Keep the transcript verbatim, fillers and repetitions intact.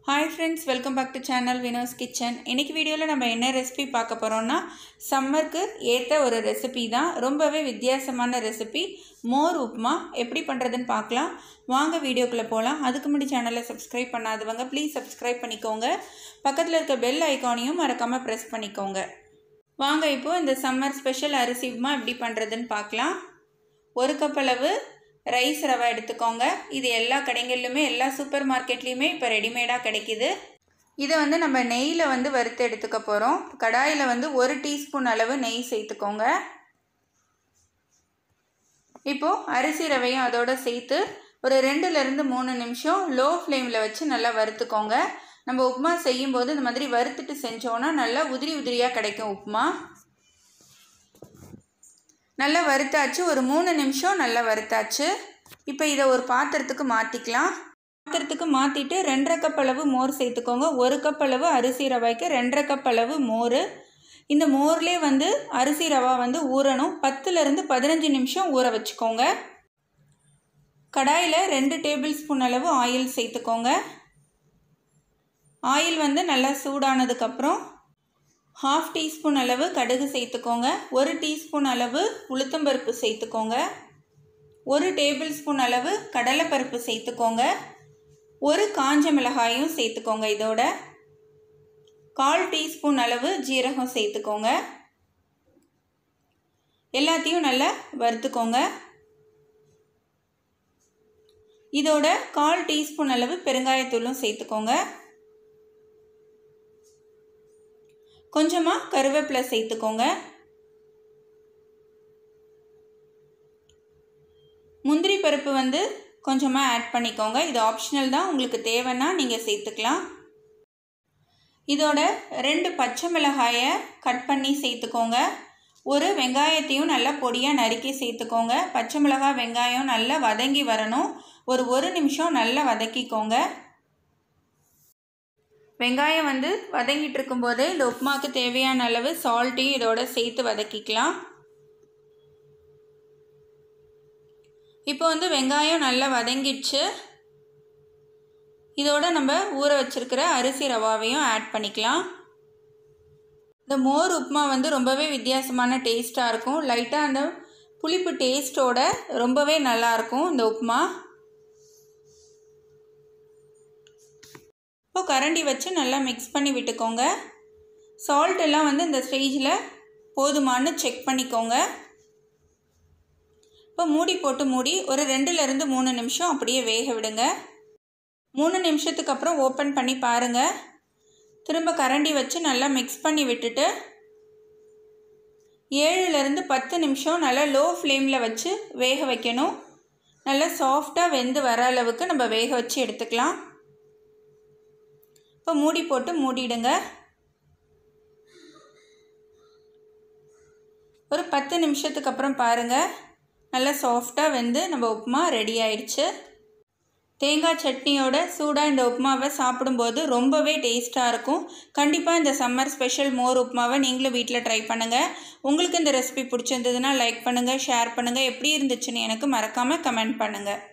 Hi friends, welcome back to channel Vinno's Kitchen. இன்னைக்கு வீடியோல நம்ம என்ன ரெசிபி பார்க்க போறோம்னா சம்மருக்கு ஏத்த ஒரு ரெசிபி தான். ரொம்பவே வித்தியாசமான ரெசிபி மோர் உப்புமா எப்படி பண்றதுன்னு பார்க்கலாம். வாங்க வீடியோக்குள்ள போலாம். அதுக்கு முன்னாடி சேனலை சப்ஸ்கிரைப் பண்ணாதவங்க ப்ளீஸ் சப்ஸ்கிரைப் பண்ணிக்கோங்க. பக்கத்துல இருக்க பெல் ஐகானையும் மறக்காம பிரஸ் பண்ணிக்கோங்க. வாங்க இப்போ இந்த சம்மர் ஸ்பெஷல் அரிசி உப்புமா எப்படி பண்றதுன்னு பார்க்கலாம். ஒரு கப் அளவு ரைஸ் ரவை எடுத்துக்கோங்க. இது எல்லா கடைகளிலுமே எல்லா சூப்பர் மார்க்கெட்லயுமே இப்போ ரெடிமேடாக கிடைக்குது. இதை வந்து நம்ம நெய்யில் வந்து வறுத்து எடுத்துக்க போகிறோம். கடாயில் வந்து ஒரு டீஸ்பூன் அளவு நெய் சேர்த்துக்கோங்க. இப்போது அரிசி ரவையும் அதோடு சேர்த்து ஒரு ரெண்டுலேருந்து மூணு நிமிஷம் லோ ஃப்ளேமில் வச்சு நல்லா வறுத்துக்கோங்க. நம்ம உப்புமா செய்யும்போது இந்த மாதிரி வறுத்துட்டு செஞ்சோன்னா நல்லா உதிரி உதிரியாக கிடைக்கும் உப்புமா. நல்லா வறுத்தாச்சு. ஒரு மூணு நிமிஷம் நல்லா வறுத்தாச்சு. இப்போ இதை ஒரு பாத்திரத்துக்கு மாற்றிக்கலாம். பாத்திரத்துக்கு மாற்றிட்டு ரெண்டரை கப் அளவு மோர் சேர்த்துக்கோங்க. ஒரு கப் அளவு அரிசி ரவைக்கு ரெண்டரை கப் அளவு மோர். இந்த மோர்லேயே வந்து அரிசி ரவா வந்து ஊறணும். பத்துலேருந்து பதினஞ்சு நிமிஷம் ஊற வச்சுக்கோங்க. கடாயில் ரெண்டு டேபிள் ஸ்பூன் அளவு ஆயில் சேர்த்துக்கோங்க. ஆயில் வந்து நல்லா சூடானதுக்கப்புறம் ஹாஃப் டீஸ்பூன் அளவு கடுகு சேர்த்துக்கோங்க. ஒரு டீஸ்பூன் அளவு உளுத்தம்பருப்பு சேர்த்துக்கோங்க. ஒரு டேபிள் ஸ்பூன் அளவு கடலைப்பருப்பு சேர்த்துக்கோங்க. ஒரு காஞ்ச மிளகாயும் சேர்த்துக்கோங்க. இதோட கால் டீஸ்பூன் அளவு ஜீரகம் சேர்த்துக்கோங்க. எல்லாத்தையும் நல்லா வறுத்துக்கோங்க. இதோட கால் டீஸ்பூன் அளவு பெருங்காயத்தூளும் சேர்த்துக்கோங்க. கொஞ்சமாக கருவேப்பிலை சேர்த்துக்கோங்க. முந்திரி பருப்பு வந்து கொஞ்சமாக ஆட் பண்ணிக்கோங்க. இது ஆப்ஷனல் தான், உங்களுக்கு தேவைன்னா நீங்கள் சேர்த்துக்கலாம். இதோட ரெண்டு பச்சை மிளகாயை கட் பண்ணி சேர்த்துக்கோங்க. ஒரு வெங்காயத்தையும் நல்லா பொடியாக நறுக்கி சேர்த்துக்கோங்க. பச்சை மிளகாய் வெங்காயம் நல்லா வதங்கி வரணும். ஒரு ஒரு நிமிஷம் நல்லா வதக்கிக்கோங்க. வெங்காயம் வந்து வதங்கிட்டு இருக்கும்போதே இந்த உப்புமாவுக்கு தேவையான அளவு சால்ட்டையும் இதோட சேர்த்து வதக்கிக்கலாம். இப்போ வந்து வெங்காயம் நல்லா வதங்கிடுச்சு. இதோட நம்ம ஊற வச்சிருக்கிற அரிசி ரவாவையும் ஆட் பண்ணிக்கலாம். இந்த மோர் உப்புமா வந்து ரொம்பவே வித்தியாசமான டேஸ்ட்டாக இருக்கும். லைட்டாக அந்த புளிப்பு டேஸ்ட்டோட ரொம்பவே நல்லாயிருக்கும் இந்த உப்புமா. இப்போ கரண்டி வச்சு நல்லா மிக்ஸ் பண்ணி விட்டுக்கோங்க. சால்ட் எல்லாம் வந்து இந்த ஸ்டேஜில் போதுமானு செக் பண்ணிக்கோங்க. இப்போ மூடி போட்டு மூடி ஒரு ரெண்டுலேருந்து மூணு நிமிஷம் அப்படியே வேக விடுங்க. மூணு நிமிஷத்துக்கு அப்புறம் ஓப்பன் பண்ணி பாருங்கள். திரும்ப கரண்டி வச்சு நல்லா மிக்ஸ் பண்ணி விட்டுட்டு ஏழுலேருந்து பத்து நிமிஷம் நல்லா லோ ஃப்ளேமில் வச்சு வேக வைக்கணும். நல்லா சாஃப்டாக வெந்து வர அளவுக்கு நம்ம வேக வச்சு எடுத்துக்கலாம். இப்போ மூடி போட்டு மூடிடுங்க. ஒரு பத்து நிமிஷத்துக்கு அப்புறம் பாருங்கள், நல்லா சாஃப்டாக வெந்து நம்ம உப்புமா ரெடி ஆயிடுச்சு. தேங்காய் சட்னியோட சூடாக இந்த உப்புமாவை சாப்பிடும்போது ரொம்பவே டேஸ்ட்டாக இருக்கும். கண்டிப்பாக இந்த சம்மர் ஸ்பெஷல் மோர் உப்புமாவை நீங்களும் வீட்டில் ட்ரை பண்ணுங்கள். உங்களுக்கு இந்த ரெசிபி பிடிச்சிருந்ததுன்னா லைக் பண்ணுங்கள், ஷேர் பண்ணுங்கள். எப்படி இருந்துச்சுன்னு எனக்கு மறக்காமல் கமெண்ட் பண்ணுங்கள்.